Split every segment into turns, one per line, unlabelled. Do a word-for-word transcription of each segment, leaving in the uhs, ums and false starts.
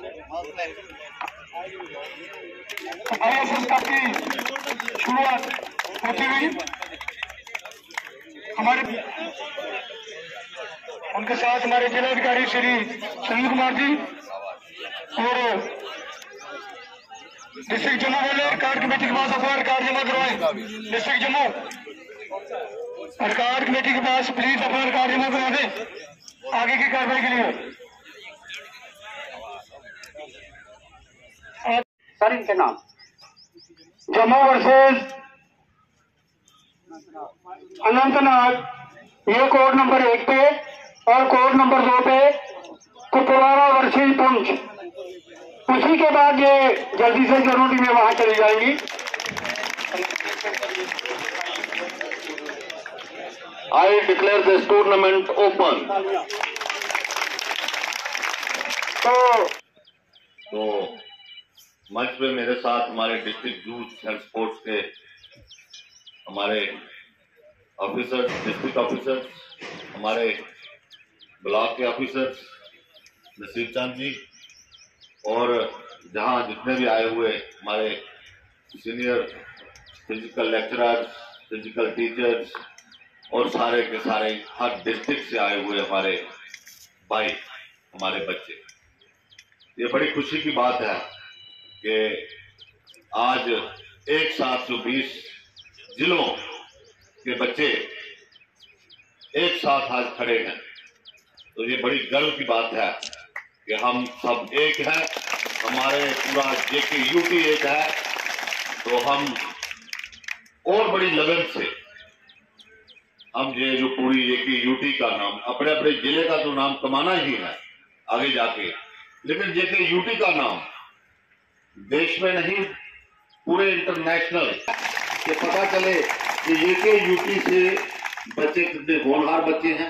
IAS cup की शुरुआत होती हुई हमारे उनके साथ हमारे जिलाधिकारी श्री संजीव कुमार जी और डिस्ट्रिक्ट जम्मू वाले कार्ड कमेटी के पास अफवाह कार्ड जमा करवाएं। डिस्ट्रिक्ट जम्मू कार्ड कमेटी के पास प्लीज अफवाह कार्ड जमा करवा दें आगे की कार्रवाई के लिए।
सर इनके नाम
जम्मू वर्सेस अनंतनाग, ये कोड नंबर एक पे और कोड नंबर दो पे कुपवाड़ा वर्सेस पुंछ। उसी के बाद ये जल्दी से जरूर टीमें वहां चली जाएंगी।
I declare this tournament open.
तो
तो मंच पे मेरे साथ हमारे डिस्ट्रिक्ट यूथ एंड स्पोर्ट्स के हमारे ऑफिसर्स, डिस्ट्रिक्ट ऑफिसर्स, हमारे ब्लॉक के ऑफिसर्स नसीब चंद जी और जहां जितने भी आए हुए हमारे senior physical lecturers, physical teachers और सारे के सारे हर डिस्ट्रिक्ट से आए हुए हमारे भाई, हमारे बच्चे, ये बड़ी खुशी की बात है कि आज एक सात सौ बीस जिलों के बच्चे एक साथ आज खड़े हैं। तो ये बड़ी गर्व की बात है कि हम सब एक हैं, हमारे पूरा जेके यूटी एक है। तो हम और बड़ी लगन से हम ये जो पूरी जेके यूटी का नाम, अपने अपने जिले का तो नाम कमाना ही है आगे जाके, लेकिन जेके यूटी का नाम देश में नहीं पूरे इंटरनेशनल ये पता चले कि जेके यूटी से बच्चे कितने होनहार बच्चे हैं,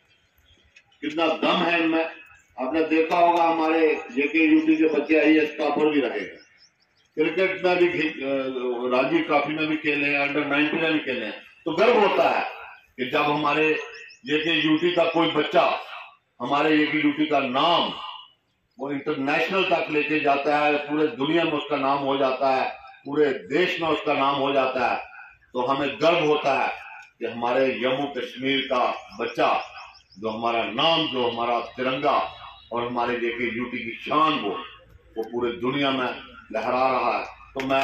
कितना दम है इनमें। आपने देखा होगा हमारे जेके यूटी के बच्चे आईएएस टॉपर भी रहे हैं, क्रिकेट में भी रणजी ट्रॉफी में भी खेले हैं, अंडर नाइनटीन में भी खेले हैं। तो गर्व होता है कि जब हमारे जेके यूटी का कोई बच्चा हमारे जेके यूटी का नाम वो इंटरनेशनल तक लेके जाता है, पूरे दुनिया में उसका नाम हो जाता है, पूरे देश में उसका नाम हो जाता है, तो हमें गर्व होता है कि हमारे जम्मू कश्मीर का बच्चा जो हमारा नाम, जो हमारा तिरंगा और हमारे जेके यूटी की शान वो वो पूरे दुनिया में लहरा रहा है। तो मैं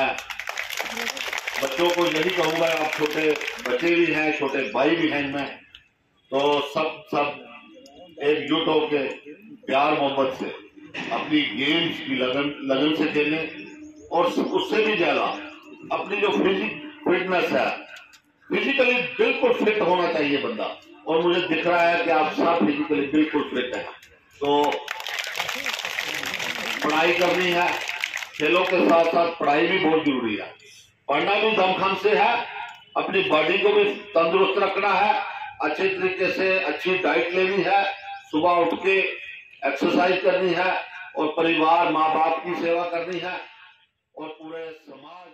बच्चों को यही कहूंगा, आप छोटे बच्चे भी हैं, छोटे भाई भी हैं इनमें, तो सब सब एकजुट होकर प्यार मोहब्बत से अपनी गेम्स की लगन लगन से खेलें और उससे भी ज्यादा अपनी जो फिजिक फिटनेस है, फिजिकली बिल्कुल फिट होना चाहिए बंदा, और मुझे दिख रहा है कि आप सब फिजिकली बिल्कुल फिट हैं। तो पढ़ाई करनी है, खेलों के साथ साथ पढ़ाई भी बहुत जरूरी है। पढ़ना भी दमखम से है, अपनी बॉडी को भी तंदुरुस्त रखना है, अच्छे तरीके से अच्छी डाइट लेनी है, सुबह उठ के एक्सरसाइज करनी है और परिवार माँ बाप की सेवा करनी है और पूरे समाज